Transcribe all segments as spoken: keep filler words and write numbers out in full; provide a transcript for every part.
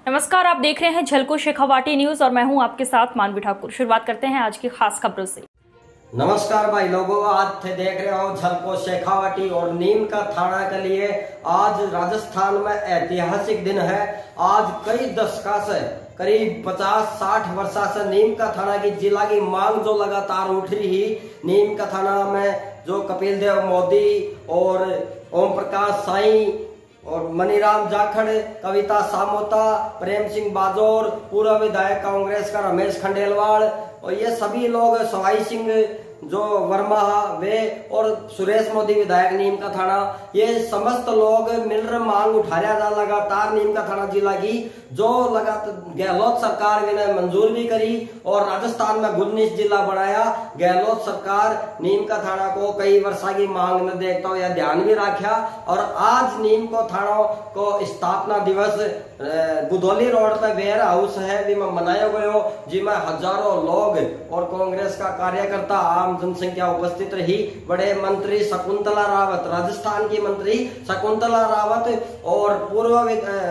नमस्कार, आप देख रहे हैं झलको शेखावाटी न्यूज और मैं हूं आपके साथ मानवी ठाकुर। शुरुआत करते हैं आज की खास खबरों से। नमस्कार भाई लोगों, आज थे देख रहे हो झलको शेखावाटी और नीम का थाना के लिए आज राजस्थान में ऐतिहासिक दिन है। आज कई दशकों से करीब पचास साठ वर्षा से नीम का थाना की जिला की मांग जो लगातार उठ रही है। नीम का थाना में जो कपिल देव मोदी और ओम प्रकाश साई और मनीराम जाखड़, कविता सामोता, प्रेम सिंह बाजोर, पूर्व विधायक कांग्रेस का रमेश खंडेलवाल और ये सभी लोग, सवाई सिंह जो वर्मा वे और सुरेश मोदी विधायक नीम का थाना, ये समस्त लोग मिलकर मांग उठा रहा था लगातार नीम का थाना जिला की, जो लगातार गहलोत सरकार ने मंजूर भी करी और राजस्थान में उन्नीस जिला बनाया। गहलोत सरकार नीम का थाना को कई वर्षा की मांग में देखता हो या ध्यान भी रखा और आज नीम को थाना को स्थापना दिवस बुधौली रोड पर वेयर हाउस है भी मनाया गयो, जिसमें हजारों लोग और कांग्रेस का कार्यकर्ता आम जनसंख्या उपस्थित रही। बड़े मंत्री शकुंतला रावत, राजस्थान की मंत्री शकुंतला रावत और पूर्व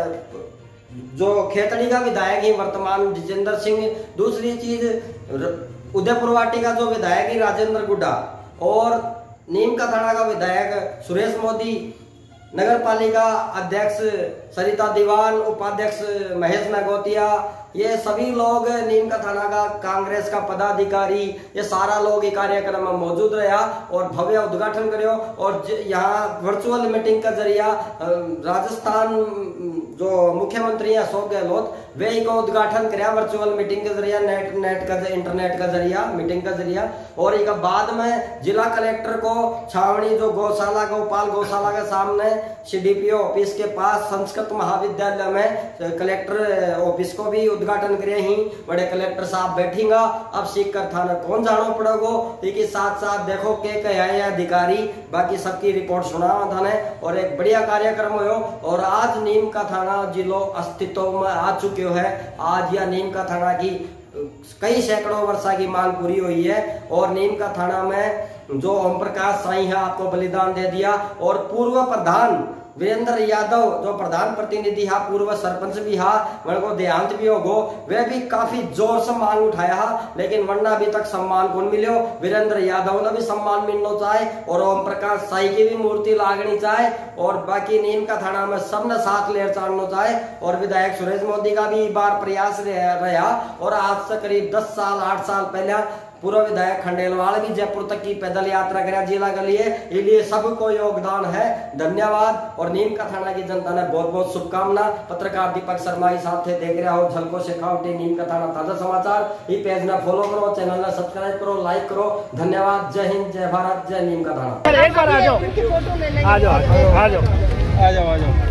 जो खेतड़ी का विधायक है वर्तमान जितेंद्र सिंह, दूसरी चीज उदयपुर वाटी का जो विधायक है राजेंद्र गुड्डा और नीम का थाना का विधायक सुरेश मोदी, नगर पालिका अध्यक्ष सरिता दीवान, उपाध्यक्ष महेश नागौतिया, ये सभी लोग नीम का थाना का कांग्रेस का पदाधिकारी, ये सारा लोग इस कार्यक्रम में मौजूद रहा और भव्य उद्घाटन करो। और यहाँ वर्चुअल मीटिंग का जरिया राजस्थान जो मुख्यमंत्री अशोक गहलोत वे को उद्घाटन कराया वर्चुअल मीटिंग के जरिया, नेट नेट का इंटरनेट का जरिया, मीटिंग का जरिया। और एक बाद में जिला कलेक्टर को छावनी जो गौशाला गोपाल गौशाला के सामने सीडीपीओ ऑफिस के पास संस्कृत महाविद्यालय में कलेक्टर ऑफिस को भी उद्घाटन करे ही। बड़े कलेक्टर साहब बैठेगा, अब सीख कर थाना कौन जानो पड़ेगो, इसके साथ साथ देखो के कहे अधिकारी, बाकी सबकी रिपोर्ट सुना थाने और एक बढ़िया कार्यक्रम हो। और आज नीम का थाना जिलो अस्तित्व में आ चुके है। आज यह नीम का थाना की कई सैकड़ों वर्षा की मांग पूरी हुई है और नीम का थाना में जो ओम प्रकाश साई है आपको बलिदान दे दिया और पूर्व प्रधान वीरेंद्र यादव जो प्रधान प्रतिनिधि हा, पूर्व सरपंच भी हा, मेरे को देहांत भी होगो, वे भी काफी जोर से मांग उठाया हा, लेकिन वरना अभी तक सम्मान कौन मिलो। वीरेंद्र यादव ने भी सम्मान मिलना चाहे और ओम प्रकाश साई की भी मूर्ति लागनी चाहे और बाकी नीम का थाना में सबने साथ लेर चढ़ना चाहे और विधायक सुरेश मोदी का भी बार प्रयास रहा। और आज से करीब दस साल आठ साल पहले पूर्व विधायक खंडेलवाल भी जयपुर तक की पैदल यात्रा करा जिला के लिए, इसलिए सबको योगदान है। धन्यवाद। और नीम का थाना की जनता ने बहुत बहुत शुभकामना। पत्रकार दीपक शर्मा ही साथ थे, देख रहे हो झलको शेखावाटी नीम का थाना ताजा समाचार। ये पेज ना फॉलो करो, चैनल ना सब्सक्राइब करो, लाइक करो। धन्यवाद। जय हिंद, जय भारत, जय नीम का थाना। एक बार आ जाओ आ जाओ आ जाओ आ जाओ आ जाओ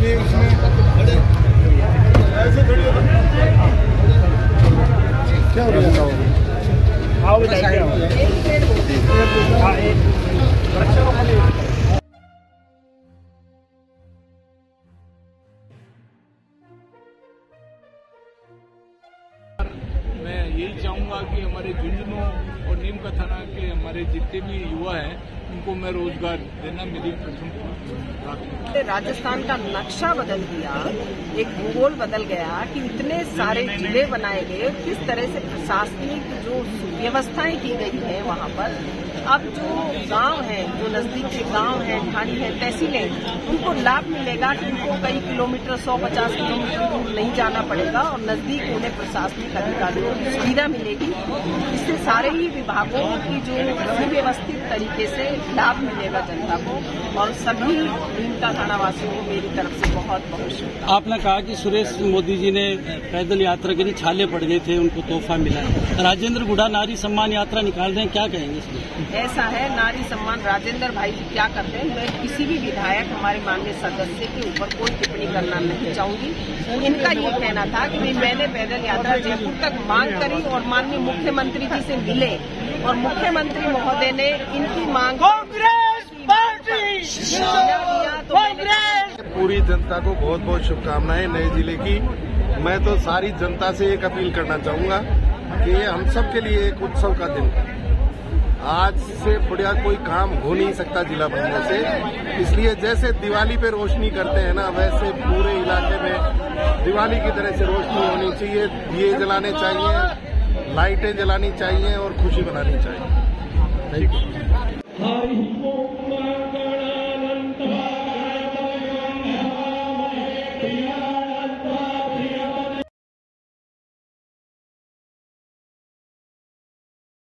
क्या हो रहा है? आओ बताइए। मैं यही चाहूँगा कि हमारे झुंझुनू और नीम का थाना के हमारे जितने भी युवा हैं उनको मैं रोजगार देना मेरी प्रथम प्राथमिकता। राजस्थान का नक्शा बदल दिया, एक भूगोल बदल गया कि इतने सारे जिले बनाए गए, किस तरह से प्रशासनिक जो व्यवस्थाएं की गई है वहाँ पर। अब जो गांव है, जो नजदीक के गांव है, ठाणी है, तहसीलें, उनको लाभ मिलेगा कि उनको कई किलोमीटर सौ पचास किलोमीटर दूर नहीं जाना पड़ेगा और नजदीक उन्हें प्रशासनिक अधिकारियों की सुविधा मिलेगी। इससे सारे ही विभागों की जो सुव्यवस्थित तरीके से लाभ मिलेगा जनता को और सभी नीम का थाना वासियों को मेरी तरफ से बहुत बहुत शुभकामनाएं। आपने कहा कि सुरेश मोदी जी ने पैदल यात्रा के लिए छाले पड़ गए थे, उनको तोहफा मिला। राजेंद्र गुड्डा नारी सम्मान यात्रा निकाल रहे हैं, क्या कहेंगे इसमें? ऐसा है, नारी सम्मान राजेंद्र भाई जी क्या करते हैं, मैं किसी भी विधायक हमारे माननीय सदस्य के ऊपर कोई टिप्पणी करना नहीं चाहूंगी। इनका ये कहना था कि मैंने पैदल यात्रा जयपुर तक मांग करी और माननीय मुख्यमंत्री जी से मिले और मुख्यमंत्री महोदय ने इनकी मांग कांग्रेस पार्टी पूरी जनता को बहुत बहुत शुभकामनाएं नए जिले की। मैं तो सारी जनता से एक अपील करना चाहूंगा कि ये हम सब के लिए एक उत्सव का दिन है। आज से बढ़िया कोई काम हो नहीं सकता जिला बनने से, इसलिए जैसे दिवाली पे रोशनी करते हैं ना, वैसे पूरे इलाके में दिवाली की तरह से रोशनी होनी चाहिए, दिए जलाने चाहिए, लाइटें जलानी चाहिए और खुशी मनानी चाहिए। Thank you.